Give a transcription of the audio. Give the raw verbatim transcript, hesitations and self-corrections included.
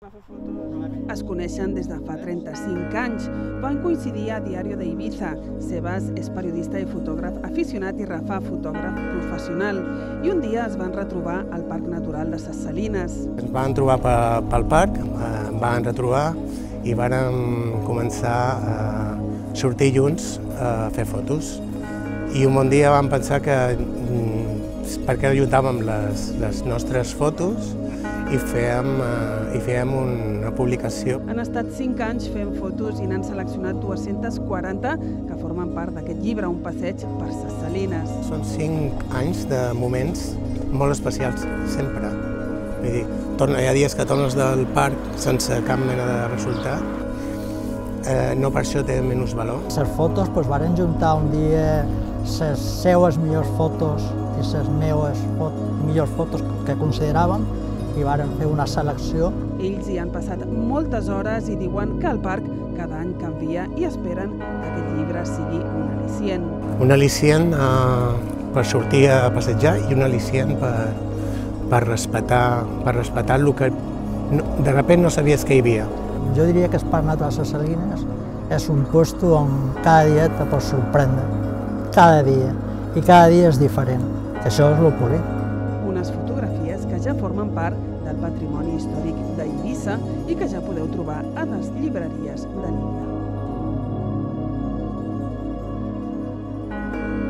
Es coneixen des de fa trenta-cinc anys. Van coincidir a Diario de Ibiza. Sebas és periodista i fotògraf aficionat i Rafa, fotògraf professional. I un dia es van retrobar al Parc Natural de Ses Salines. Ens van trobar pel parc, em van retrobar i vàrem començar a sortir junts a fer fotos. I un bon dia vam pensar que per què no juntàvem les, les nostres fotos i fèiem, i fèiem una publicació. Han estat cinc anys fent fotos i n'han seleccionat dues-centes quaranta que formen part d'aquest llibre, un passeig per Ses Salines. Són cinc anys de moments molt especials, sempre. Vull dir, hi ha dies que tornes del parc sense cap mena de resultat, eh, no per això té menys valor. Les fotos doncs, varen juntar un dia les seues millors fotos i les meves fot millors fotos que consideràvem i varen fer una selecció. Ells hi han passat moltes hores i diuen que el parc cada any canvia i esperen que aquest llibre sigui un al·licient. Un al·licient eh, per sortir a passejar i un al·licient per, per respectar, per respectar el que no, de sobte no sabies que hi havia. Jo diria que el Parc Natural de Ses Salines és un lloc on cada dia te pots sorprendre, cada dia, i cada dia és diferent. Això és el bonic. Unes fotografies que ja formen part del patrimoni històric d'Eivissa i que ja podeu trobar a les llibreries de l'illa.